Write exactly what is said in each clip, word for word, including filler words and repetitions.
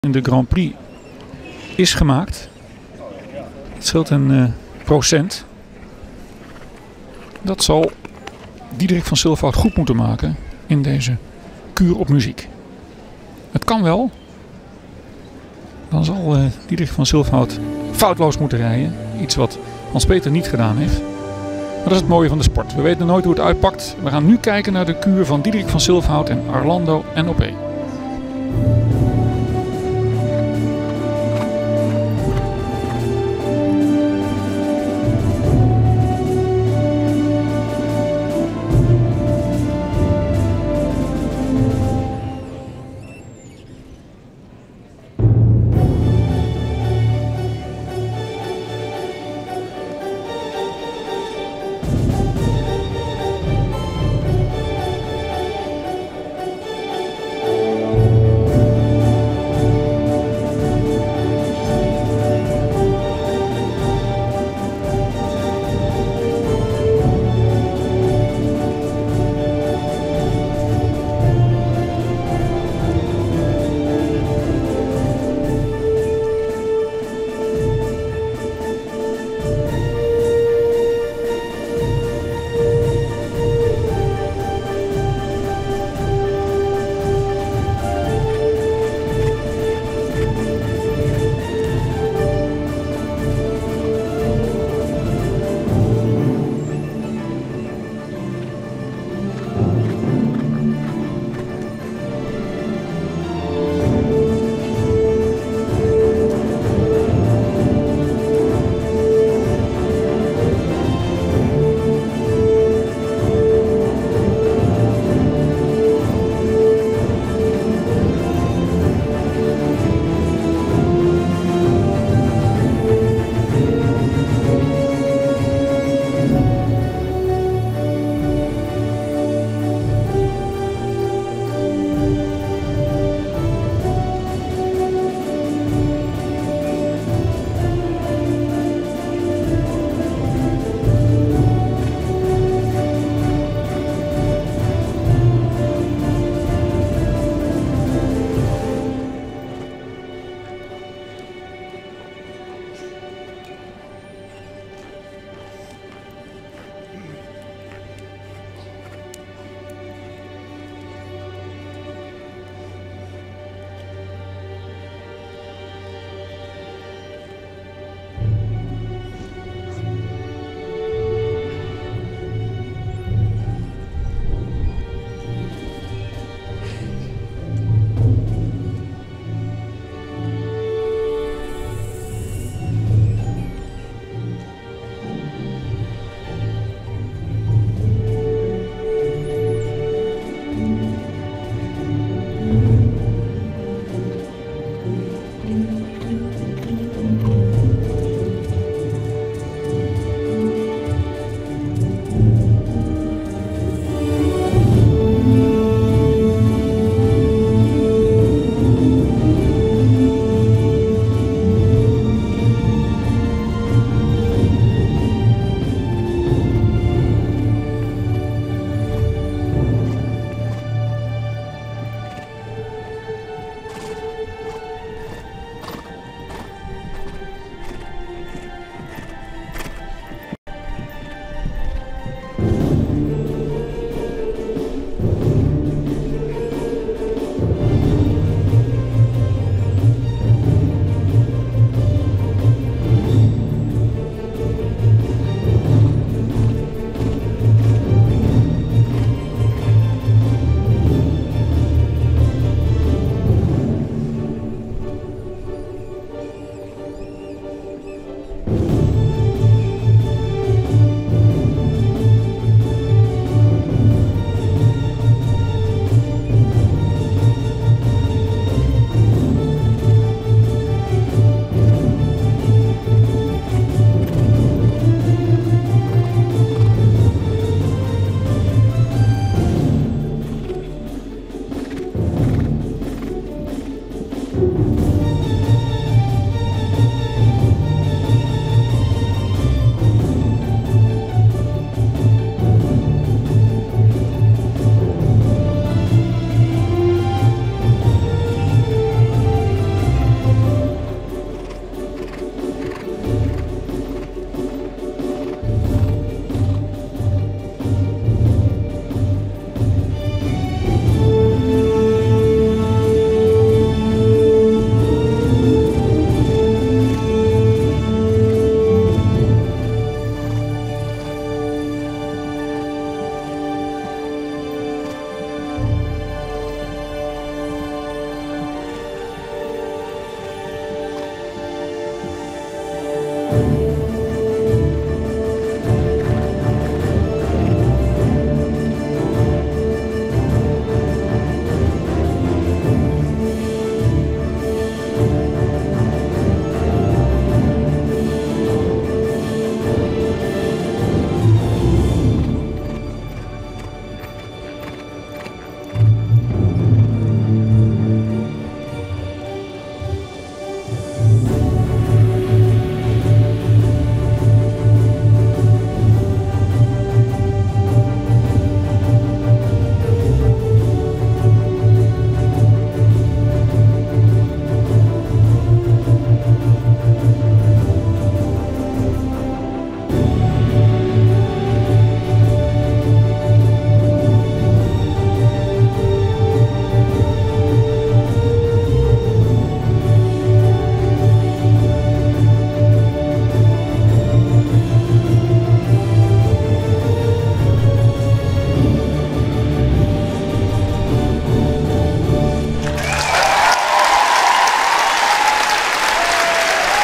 in de Grand Prix is gemaakt. Het scheelt een uh, procent. Dat zal Diederik van Silverhout goed moeten maken in deze kuur op muziek. Het kan wel. Dan zal uh, Diederik van Silverhout foutloos moeten rijden. Iets wat Hans-Peter niet gedaan heeft. Maar dat is het mooie van de sport. We weten nooit hoe het uitpakt. We gaan nu kijken naar de kuur van Diederik van Silverhout en Arlando N O P.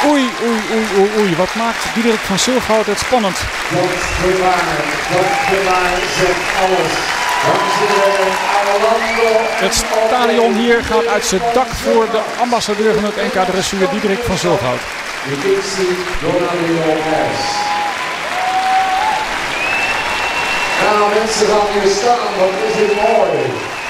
Oei, oei, oei, oei, oei. Wat maakt Diederik van Zilfhout het spannend? Dat gevaar, dat gevaar zegt alles. Het stadion hier gaat uit zijn dak voor de ambassadeur van het N K Dressuur, Diederik van Zilfhout. Nou mensen gaan hier staan, wat is dit mooi.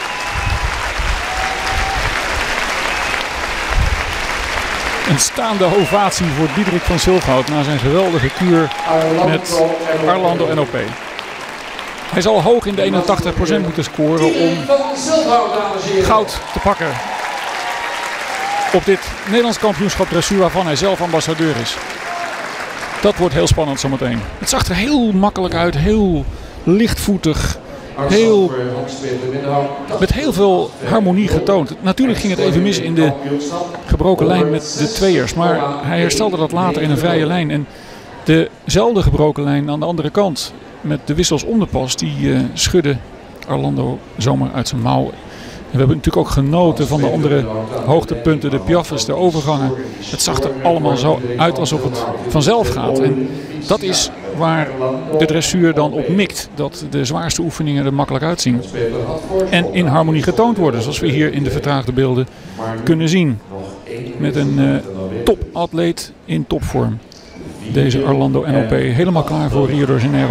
Een staande ovatie voor Diederik van Zilfhout na zijn geweldige kuur met Arlando N O P. Hij zal hoog in de eenentachtig procent moeten scoren om goud te pakken op dit Nederlands kampioenschap dressuur waarvan hij zelf ambassadeur is. Dat wordt heel spannend zometeen. Het zag er heel makkelijk uit, heel lichtvoetig, heel, met heel veel harmonie getoond. Natuurlijk ging het even mis in de gebroken lijn met de tweeërs, maar hij herstelde dat later in een vrije lijn. En dezelfde gebroken lijn aan de andere kant met de wissels om de pas, die uh, schudde Arlando zomaar uit zijn mouw. En we hebben natuurlijk ook genoten van de andere hoogtepunten, de piaffes, de overgangen. Het zag er allemaal zo uit alsof het vanzelf gaat. En dat is waar de dressuur dan op mikt. Dat de zwaarste oefeningen er makkelijk uitzien. En in harmonie getoond worden, zoals we hier in de vertraagde beelden kunnen zien. Met een uh, topatleet in topvorm. Deze Arlando N O P helemaal klaar voor Rio de Janeiro.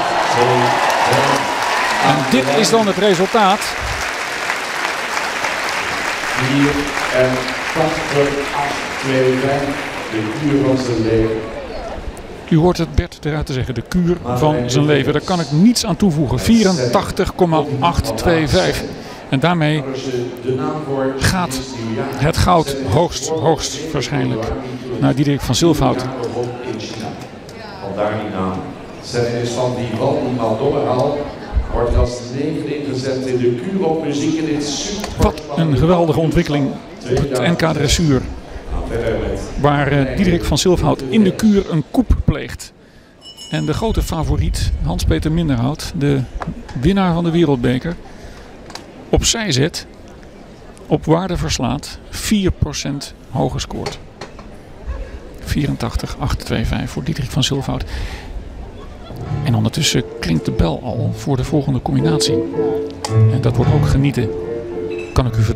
En dit is dan het resultaat. U hoort het Bert eruit te zeggen, de kuur van zijn leven. Daar kan ik niets aan toevoegen. vierentachtig komma achthonderdvijfenveertig. En daarmee gaat het goud hoogst, hoogst waarschijnlijk naar Diederik van Zilfhout. Vandaar die naam. Zijn is van die Waldemar Donnerhal wordt als negende ingezet in de kuur op muziek in dit super. Wat een geweldige ontwikkeling op het N K Dressuur. Waar uh, Diederik van Zilfhout in de kuur een coup pleegt. En de grote favoriet, Hans-Peter Minderhout, de winnaar van de wereldbeker, opzij zet, op waarde verslaat, vier procent hoger scoort. vierentachtig komma achthonderdvijfenveertig voor Diederik van Zilfhout. En ondertussen klinkt de bel al voor de volgende combinatie. En dat wordt ook genieten, kan ik u vertellen.